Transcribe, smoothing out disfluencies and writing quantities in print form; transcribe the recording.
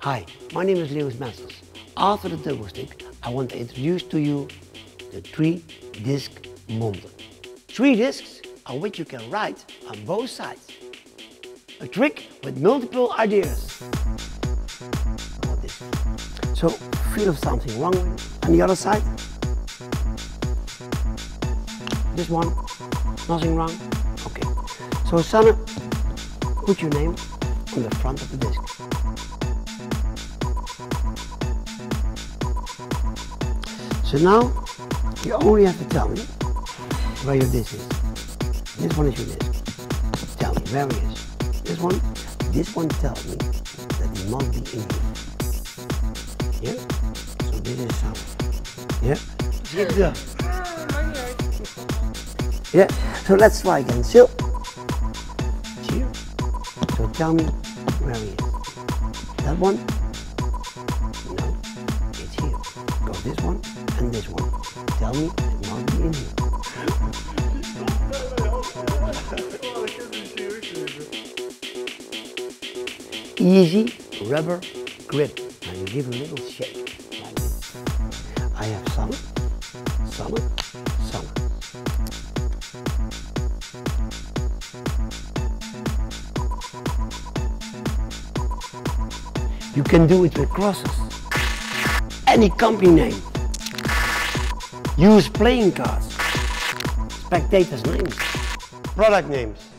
Hi, my name is Lewis Masters. After the turbo stick, I want to introduce to you the 3-disc Monte. 3 discs on which you can write on both sides. A trick with multiple ideas. So, feel if something wrong on the other side. This one, nothing wrong. Okay. So, Sanne, put your name on the front of the disc. So now, you only have to tell me where your disc is. This one is your disc. Tell me where it is. This one tells me that it must be in here. Yeah? So this is Sanne. Yeah? Zit er. Yeah? So let's try again. So, here. So tell me where it is. That one? No, it's here. Go this one and this one. Tell me it must be in here. Easy rubber grip. Now you give a little shake like this. I have Sanne, Sanne, Sanne. You can do it with crosses. Any company name. Use playing cards. Spectators' names. Product names.